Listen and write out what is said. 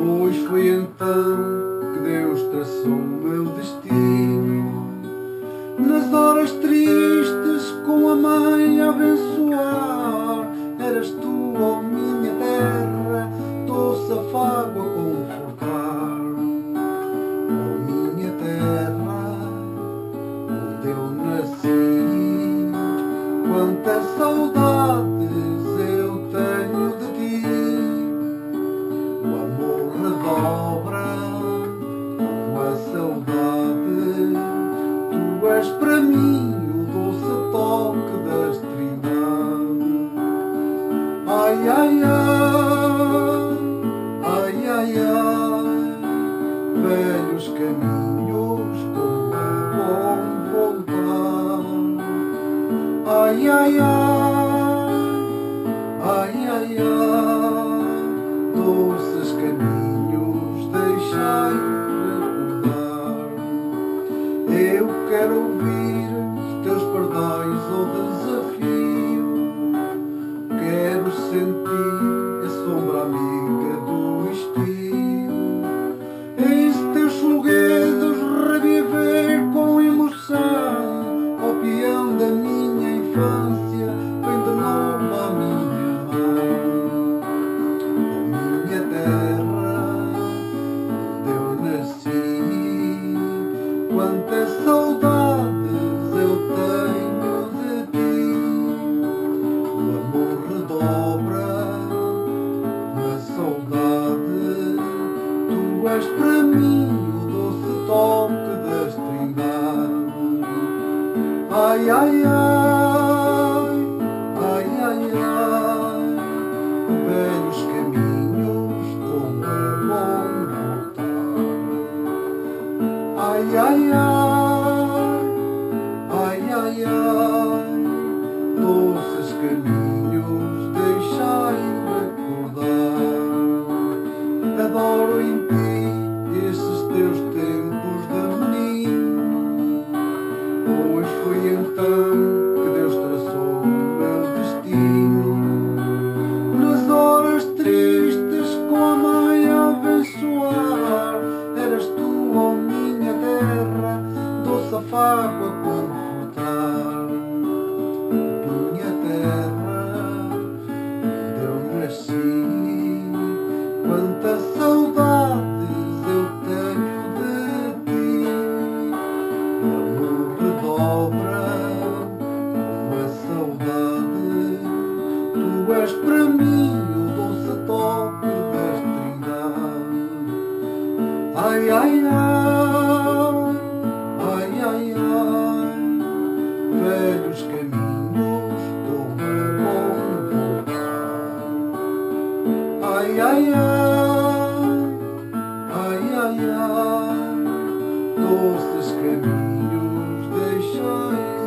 Pois foi então que Deus traçou o meu destino, nas horas tristes com a mãe a abençoar. Eras tu, ó minha terra, doce afago a confortar. Ó minha terra, onde eu nasci, quantas saudades eu tenho de ti. O amor redobra com a saudade, tu és para mim o doce toque da estrindade. Ai, ai, ai, ai, ai, ai, velhos caminhos, como é bom voltar. Ai, ai, ai, ai, ai, doces caminhos, deixai-me recordar. Eu quero ouvir os teus pardais ao desafio, quero sentir a sombra amiga do estio. Eis teus foguedos reviver com emoção, ó peão da minha infância, vem de novo à minha mão. Ó minha terra, onde eu nasci, quantas saudades eu tenho de ti. O amor redobra na saudade, tu és para mim o doce toque da estrindade. Ai, ai, ai, ai, ai, ai, velhos caminhos, como é bom voltar. Ai, ai, ai, ai, ai, doces caminhos, deixai-me recordar. Adoro em ti esses teus tempos de menino, pois foi então que Deus traçou o meu destino, nas horas tristes com a mãe a abençoar. Eras tu, ó minha terra, doce afago a confortar. Minha terra, onde eu nasci, quantas saudades eu tenho de ti. O amor redobra com a saudade, tu és para mim o doce toque da estrindade. Ai, ai, ai, ai, ai, ai, velhos caminhos, como é bom voltar. Ai, ai, ai, ai, ai, doces caminhos, deixai